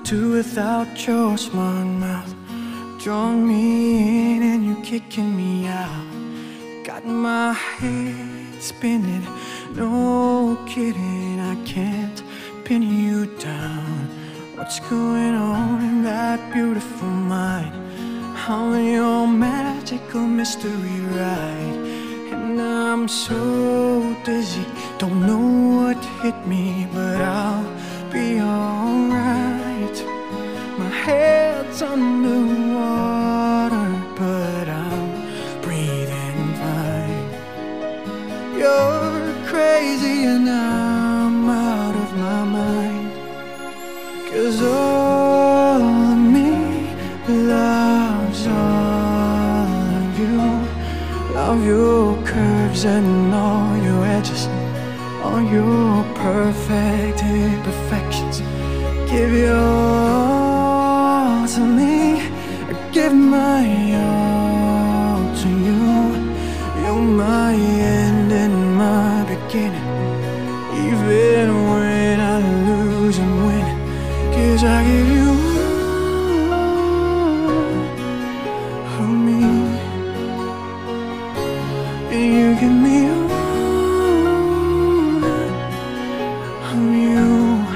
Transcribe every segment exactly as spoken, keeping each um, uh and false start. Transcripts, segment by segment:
do without your smart mouth. Drawing me in and you kicking me out. Got my head spinning, no kidding, I can't pin you down. What's going on in that beautiful mind? I'm on your magical mystery ride, and I'm so dizzy, don't know what hit me, but I'll be alright. My head's underwater, but I'm breathing fine. You're crazy and I'm out of my mind, 'cause all of me loves all of you. Love your curves and all your edges, all your perfect imperfections. Give your all to me, I give my all to you. You're my end and my beginning, even when I lose and win, 'cause I give you all of me, and you give me all of you.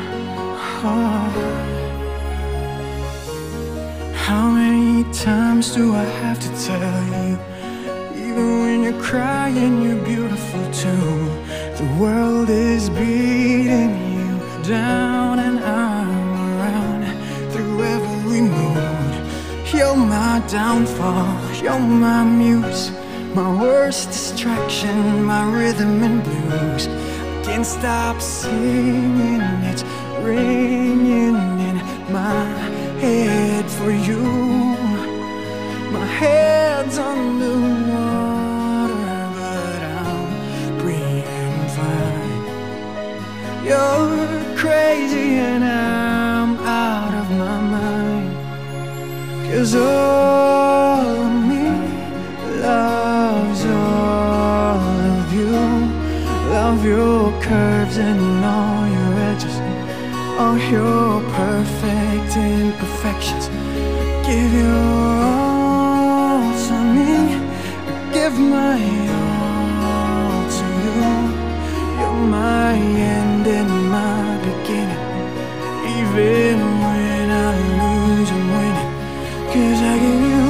How many times do I have to tell you, even when you're crying, you're beautiful too. The world is beating you down and I'm around through every mood. You're my downfall, you're my muse, my worst distraction, my rhythm and blues. Can't stop singing, it's ringing in my head for you. My head's underwater, but I'm breathing fine. You're crazy and I'm out of my mind, 'cause all of me loves all of you. Love your curves and all your edges, all your perfect imperfections. Give your all to me, give my all to you. You're my end and my beginning, even when I lose and win it, 'cause I give you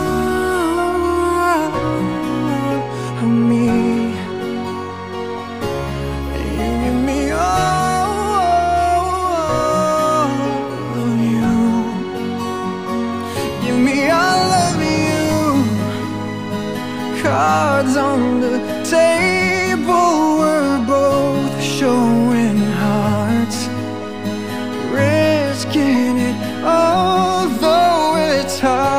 all of me, and you give me all of you. Give me all of you. Cards on the table, we're both showing hearts, risking it, although it's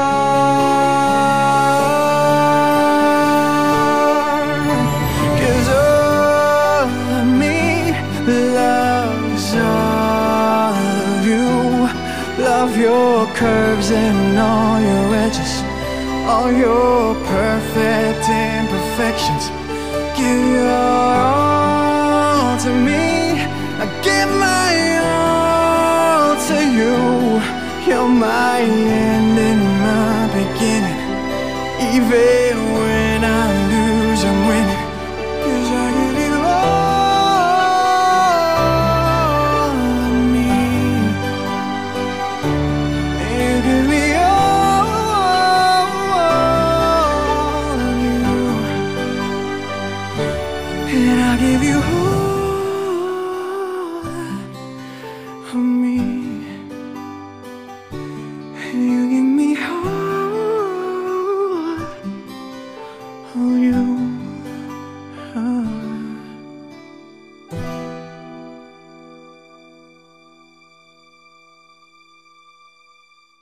hard. 'Cause all of me loves all of you. Love your curves and all your edges, all your perfect imperfections. Give your all to me, I give my all to you. You're my end and my beginning, even when I lose and win, 'cause I give you all of me, and you give me all of you, and I give you